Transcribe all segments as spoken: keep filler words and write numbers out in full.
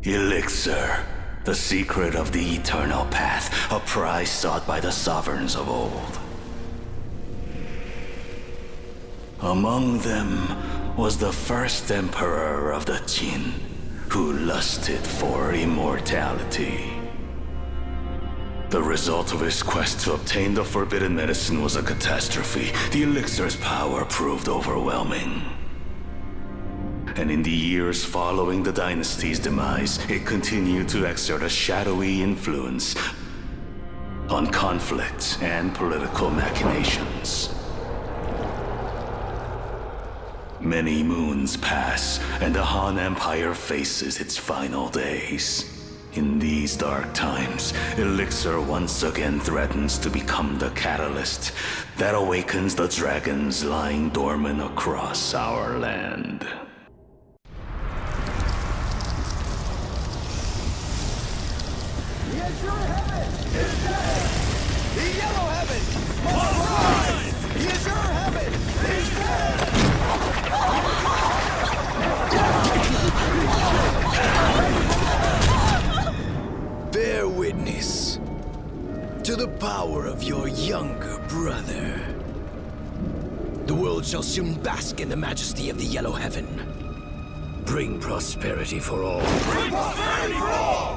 Elixir, the secret of the eternal path, a prize sought by the sovereigns of old. Among them was the first emperor of the Qin, who lusted for immortality. The result of his quest to obtain the forbidden medicine was a catastrophe. The elixir's power proved overwhelming. And in the years following the dynasty's demise, it continued to exert a shadowy influence on conflict and political machinations. Many moons pass, and the Han Empire faces its final days. In these dark times, Elixir once again threatens to become the catalyst that awakens the dragons lying dormant across our land. The Azure Heaven is dead! The Yellow Heaven must rise! The Azure Heaven is dead! Bear witness to the power of your younger brother. The world shall soon bask in the majesty of the Yellow Heaven. Bring prosperity for all. Bring prosperity for all!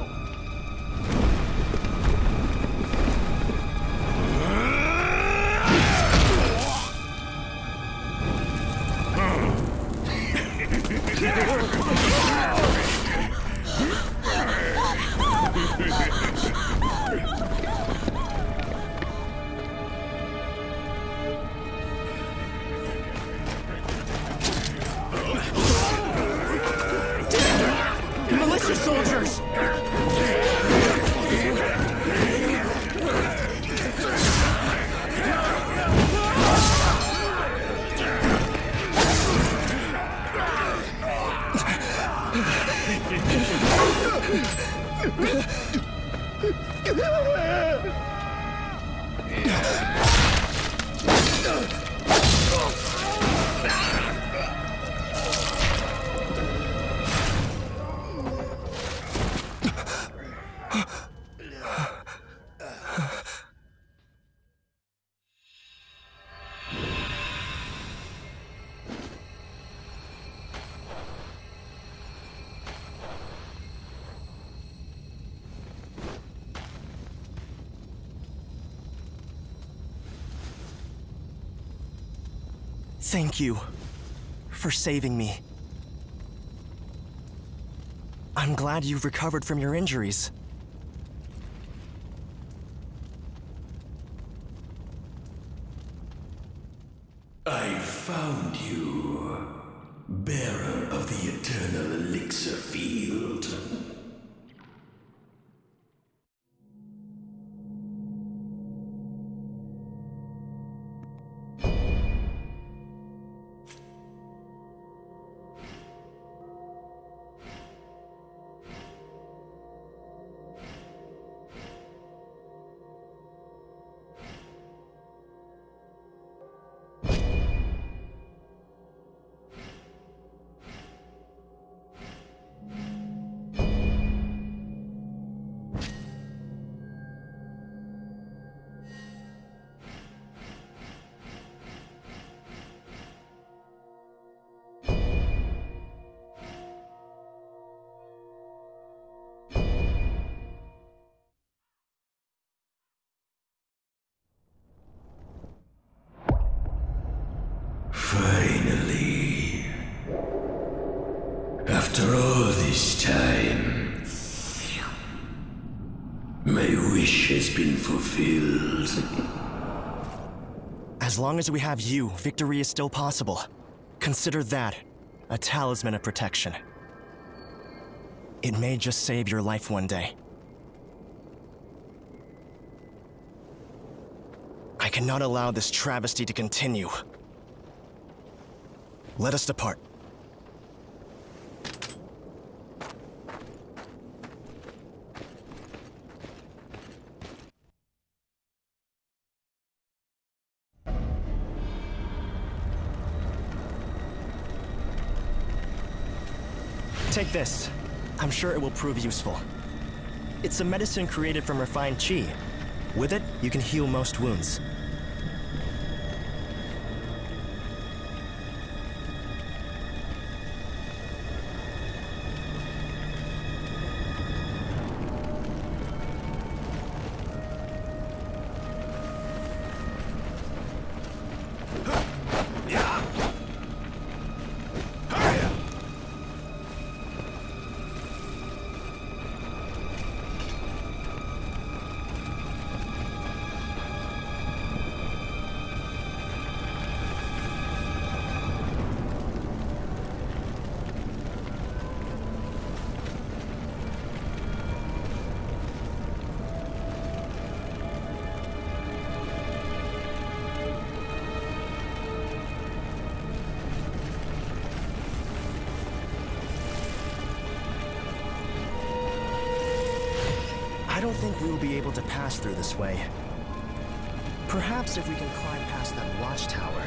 Militia soldiers! Thank you for saving me. I'm glad you've recovered from your injuries. I found you, bearer of the eternal elixir field. Finally. After all this time, my wish has been fulfilled. As long as we have you, victory is still possible. Consider that a talisman of protection. It may just save your life one day. I cannot allow this travesty to continue. Let us depart. Take this. I'm sure it will prove useful. It's a medicine created from refined qi. With it, you can heal most wounds. I don't think we will be able to pass through this way. Perhaps if we can climb past that watchtower.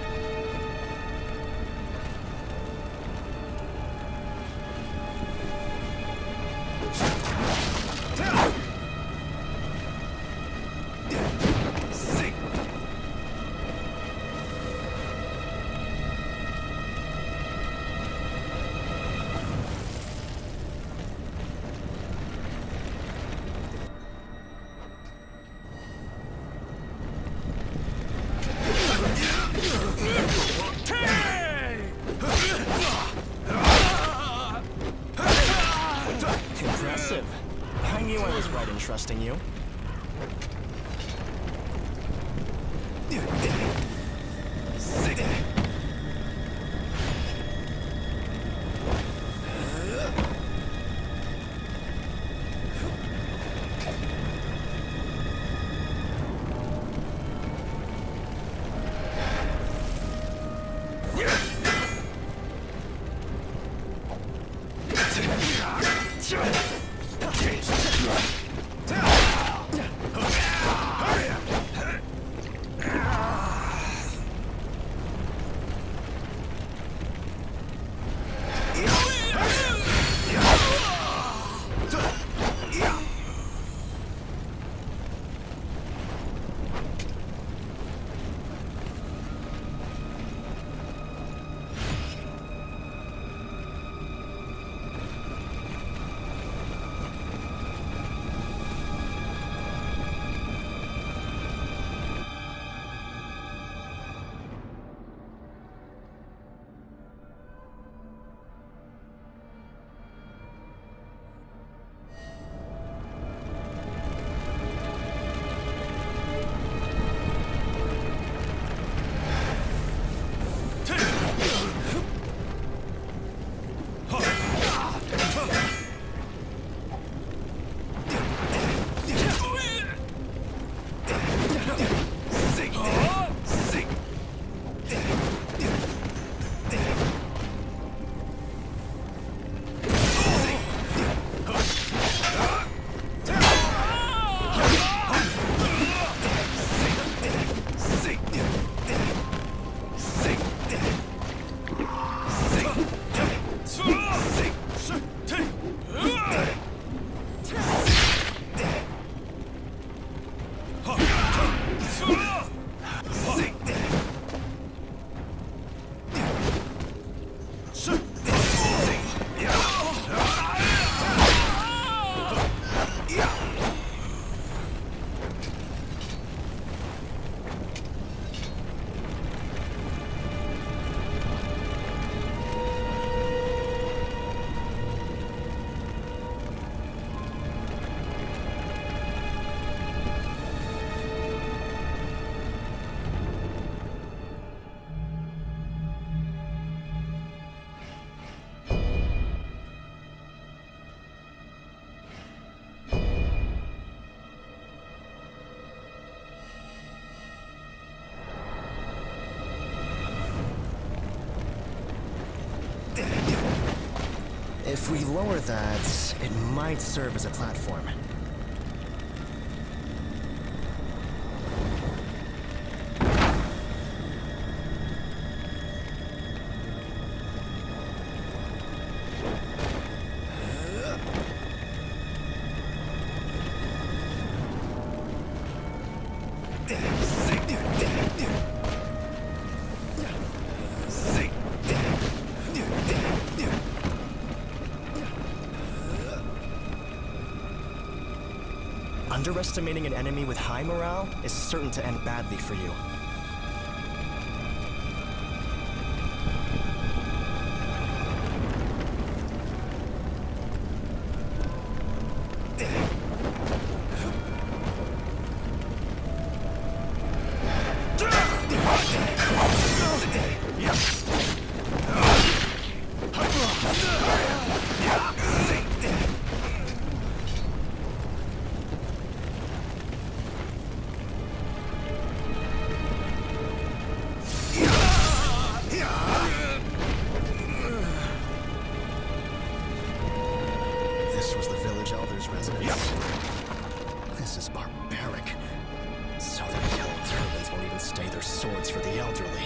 Impressive. I knew I was right in trusting you. If we lower that, it might serve as a platform. Underestimating an enemy with high morale is certain to end badly for you. This was the village elder's residence. This is barbaric. So the yellow turbans won't even stay their swords for the elderly.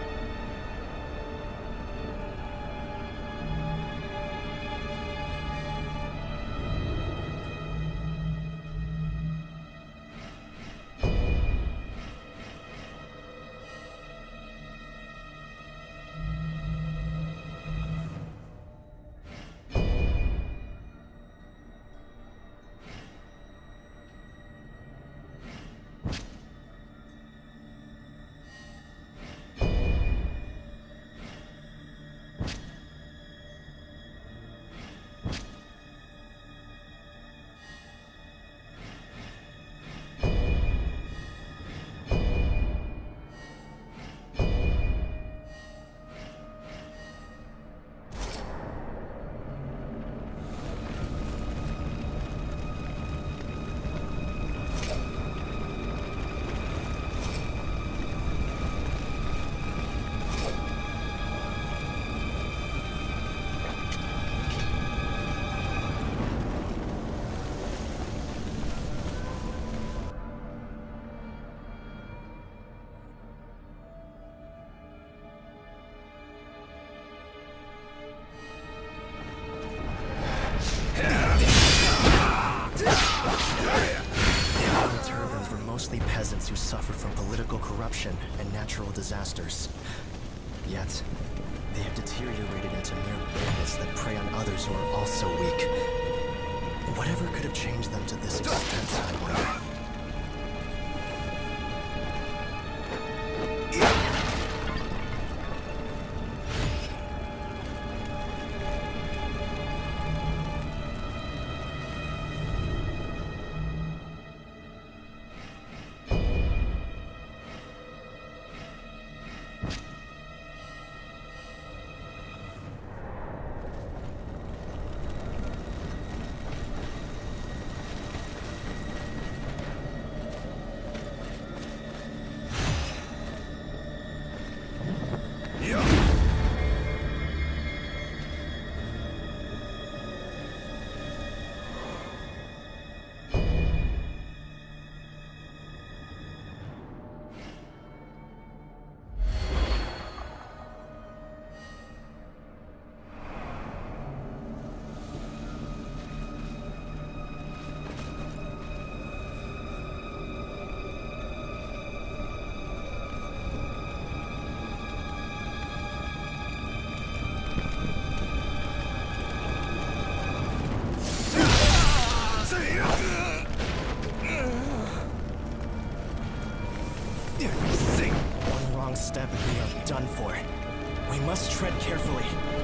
Mostly peasants who suffer from political corruption and natural disasters. Yet, they have deteriorated into mere bandits that prey on others who are also weak. Whatever could have changed them to this extent, I wonder. One wrong step and we are done for. We must tread carefully.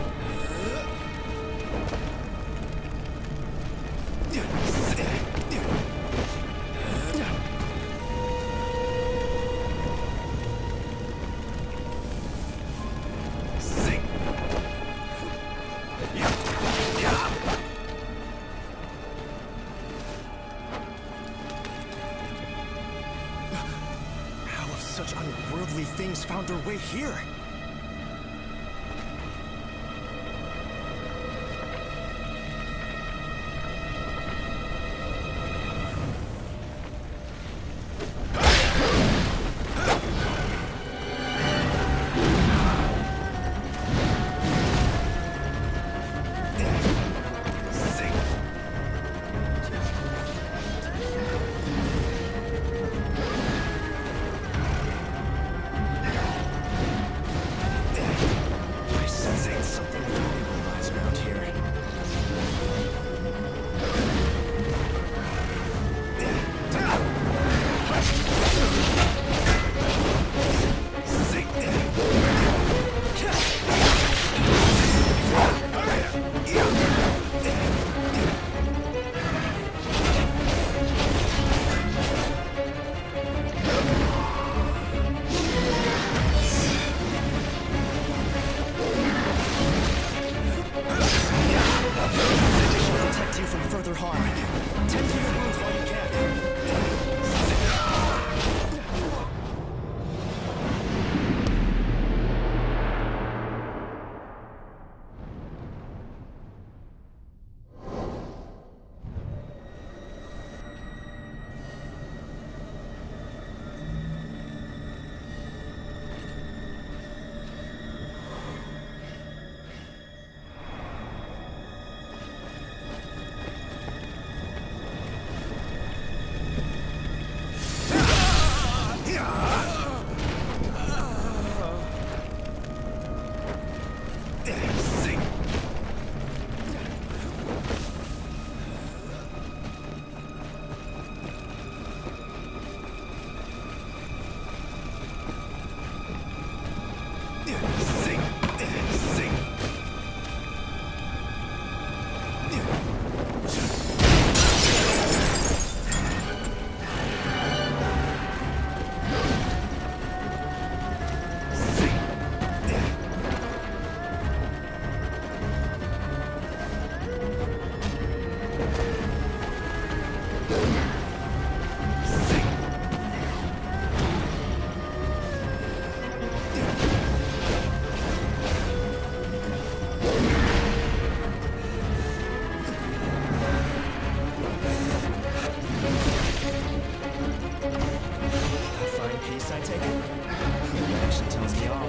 Such unworldly things found their way here. I take it? Your reaction tells me all.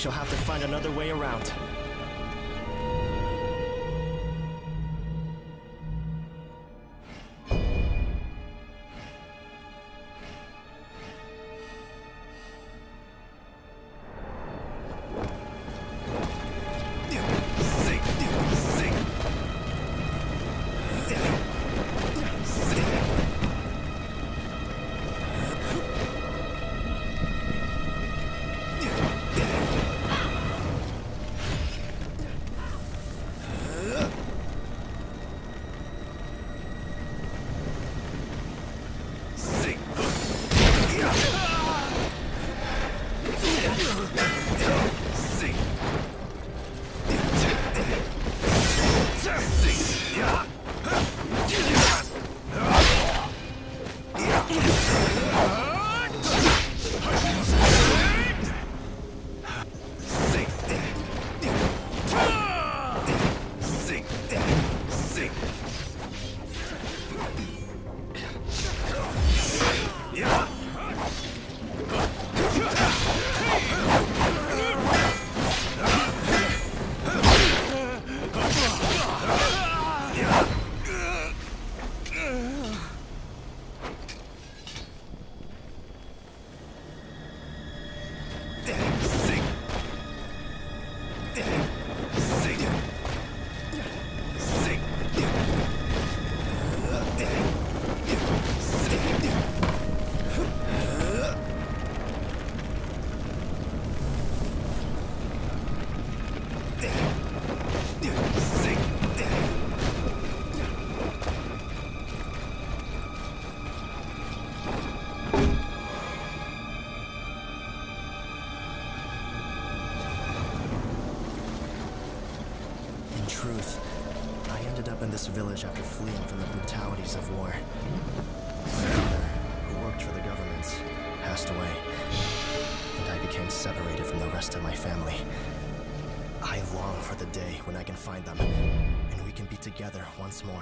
She'll have to find another way around. This village after fleeing from the brutalities of war. My father, who worked for the government, passed away, and I became separated from the rest of my family. I long for the day when I can find them, and we can be together once more.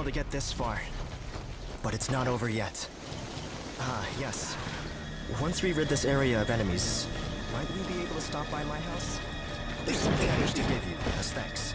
to get this far. But it's not over yet. Ah, yes. Once we rid this area of enemies, might we be able to stop by my house? There's something I wish to give you as thanks.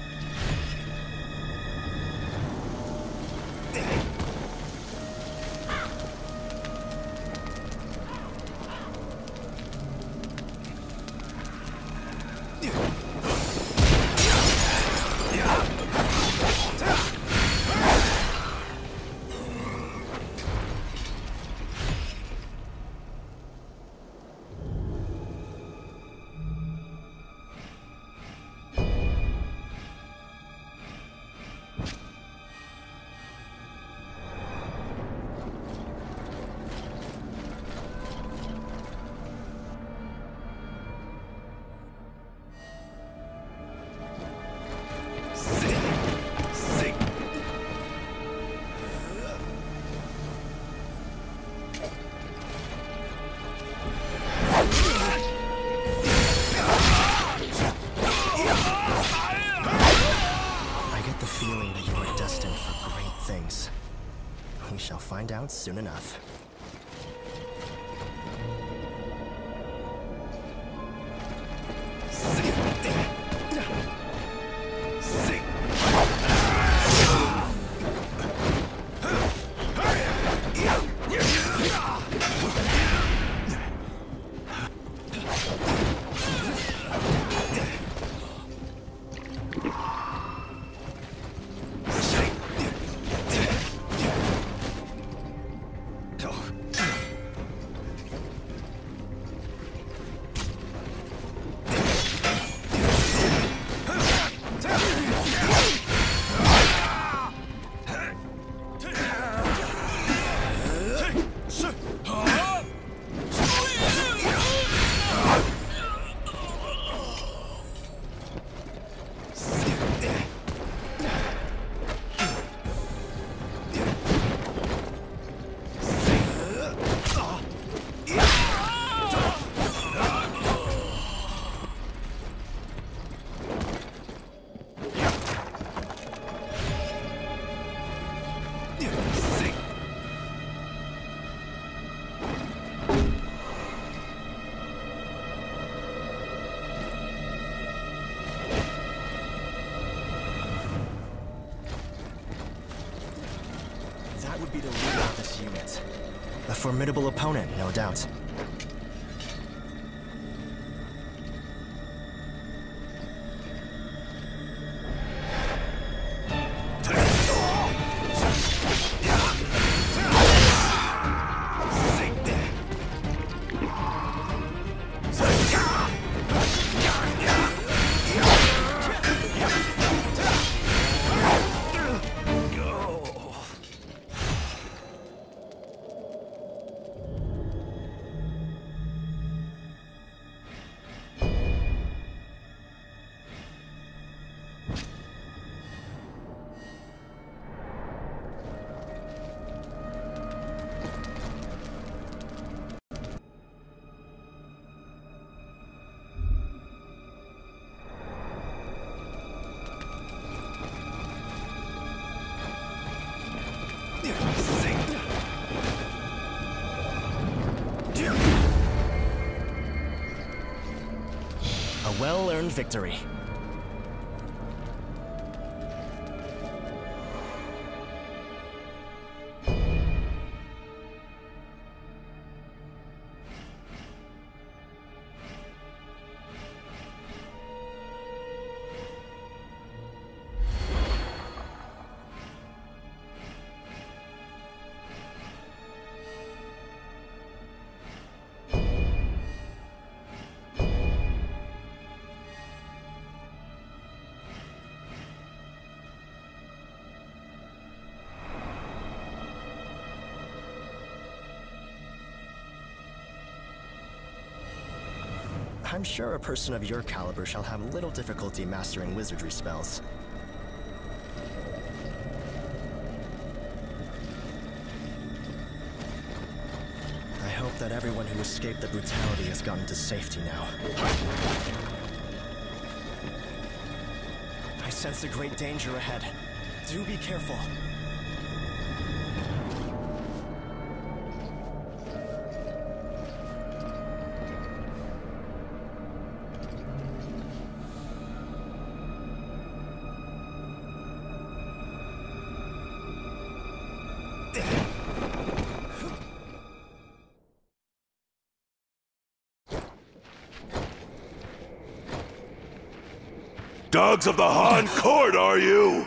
We shall find out soon enough. That would be the leader of this unit. A formidable opponent, no doubt. A well-earned victory. I'm sure a person of your caliber shall have little difficulty mastering wizardry spells. I hope that everyone who escaped the brutality has gotten to safety now. I sense a great danger ahead. Do be careful. Dogs of the Han Court, are you?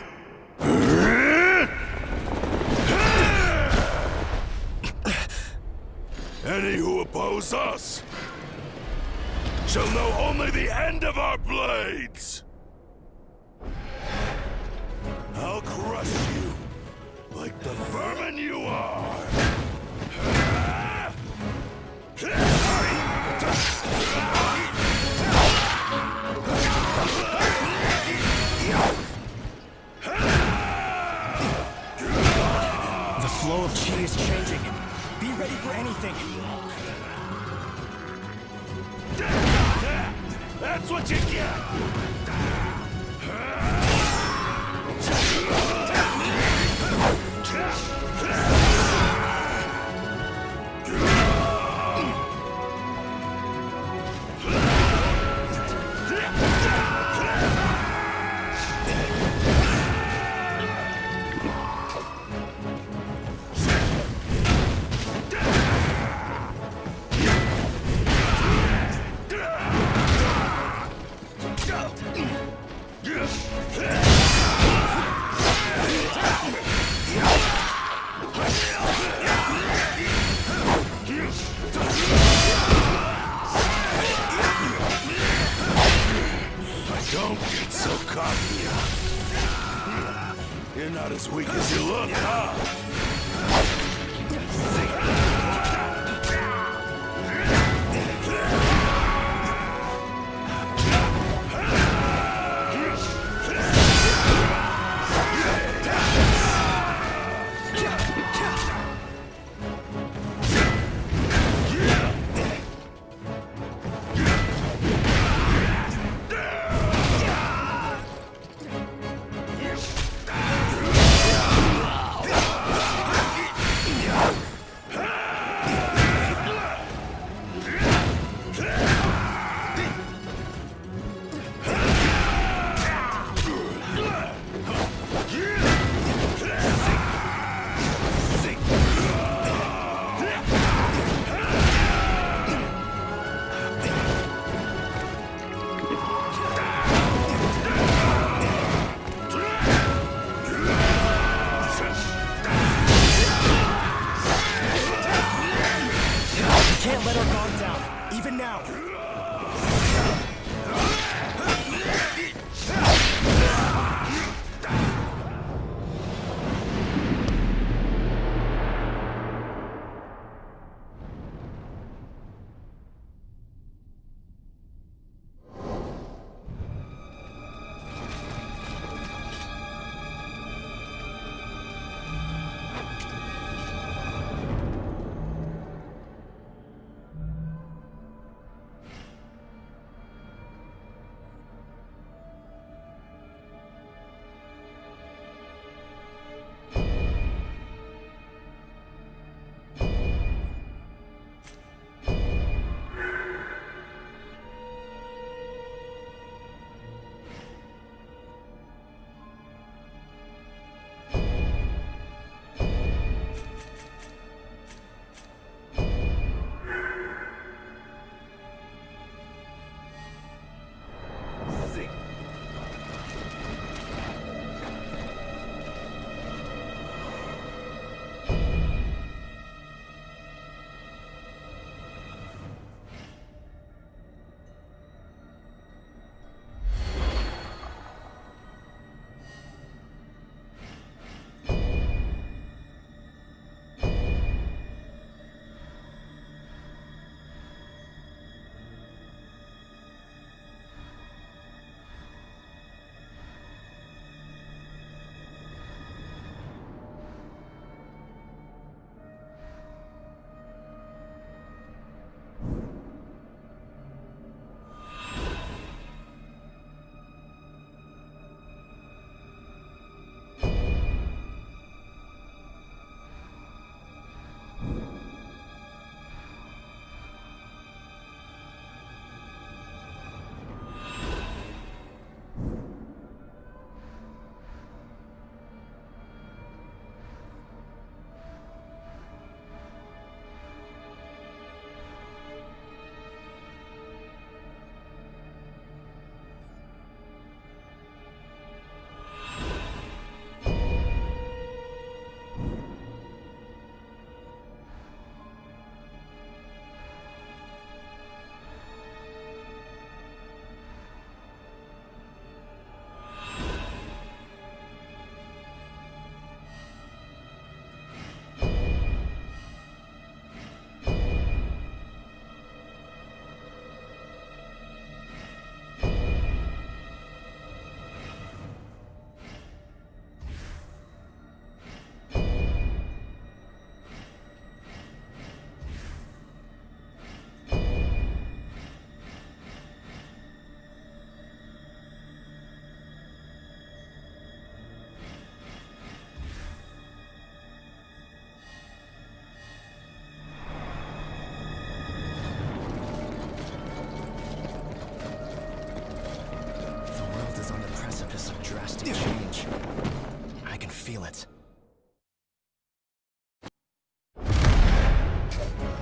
Any who oppose us shall know only the end of our blades! I'll crush you like the vermin you are! The flow of chi is changing. Be ready for anything. That's what you get! Don't get so cocky. You're not as weak as you look, huh? Can't let our guard down, even now.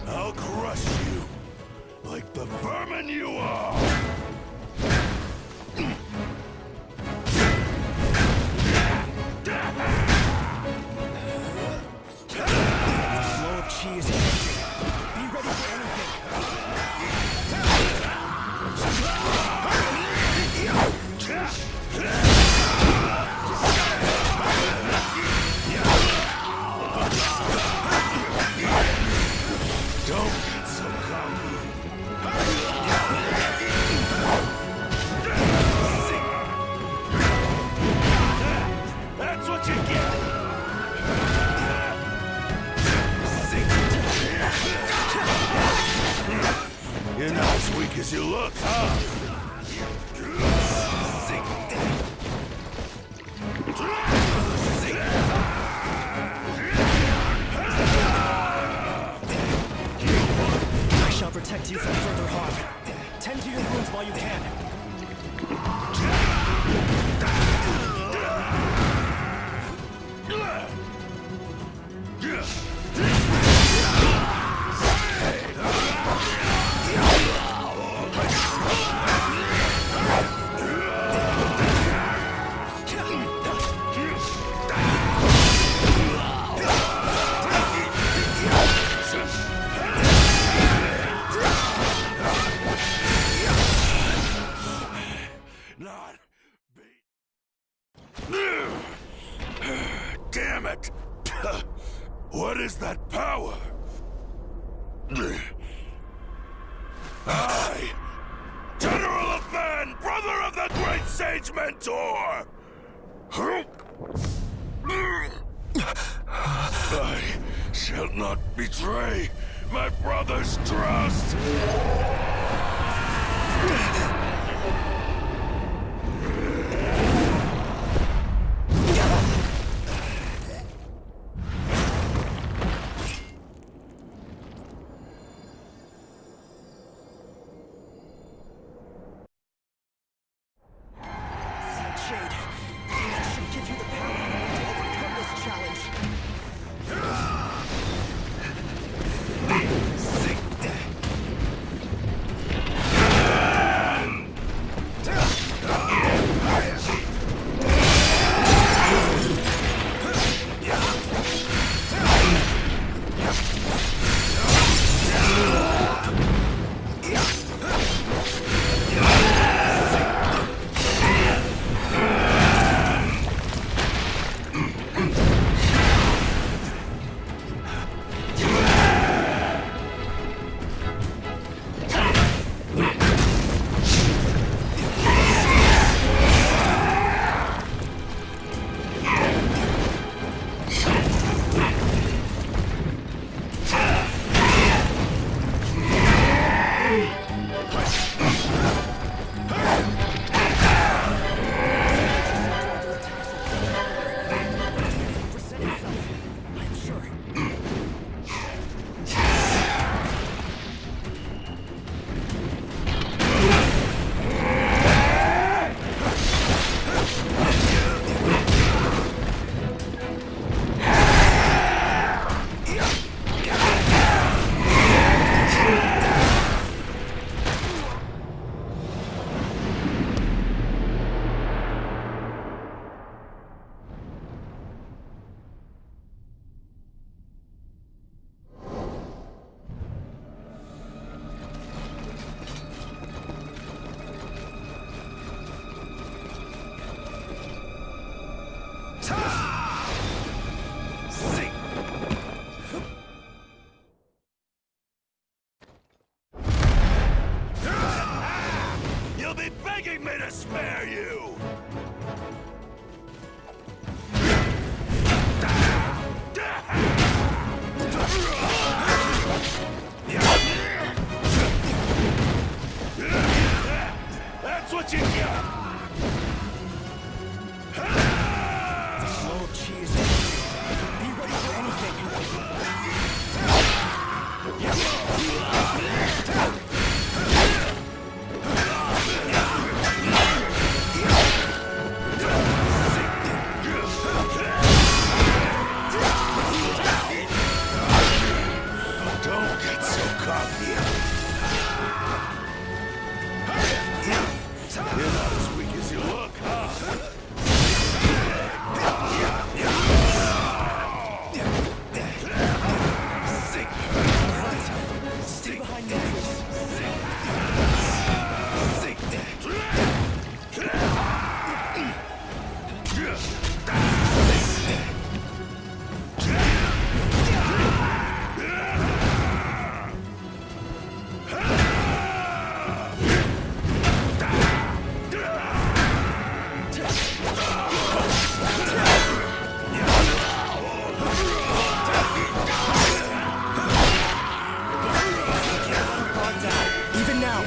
I'll crush you like the vermin you are! The flow of chi is changing. Be ready for anything. Don't get so cocky. That's what you get. You're not as weak as you look, huh? I shall protect you from further harm. Tend to your wounds while you can. Not beat. Damn it! What is that power? I, General of Man, brother of the great Sage Mentor! I shall not betray my brother's trust! Shade, that should give you the power to overcome this challenge. begging me to spare you! That's what you get! The flow of chi is changing. Be ready for anything. Don't get so cocky. You're not as weak as you look, huh? Stay behind me, please. Even now.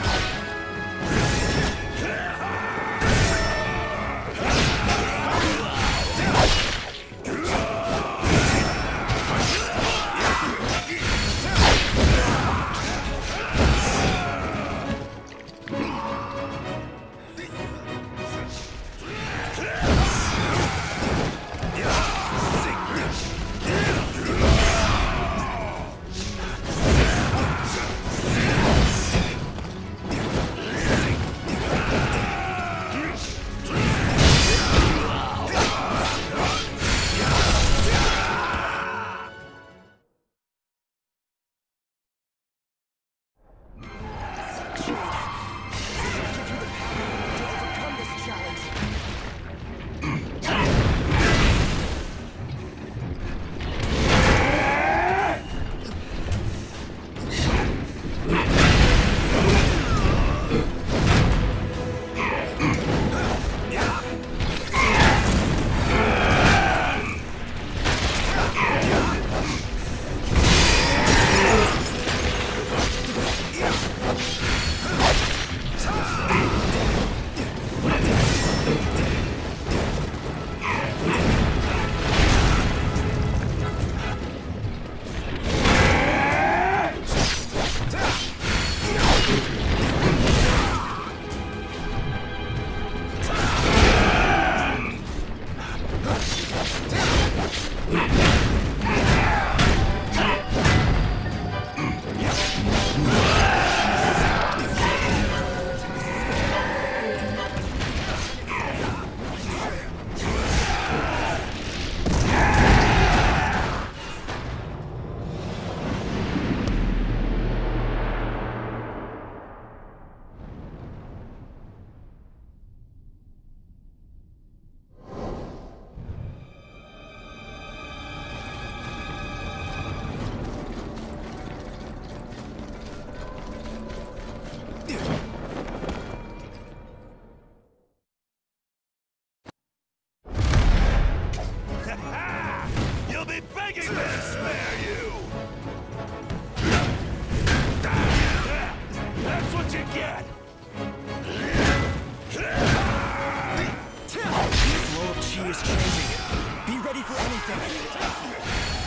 Is changing. Be ready for anything.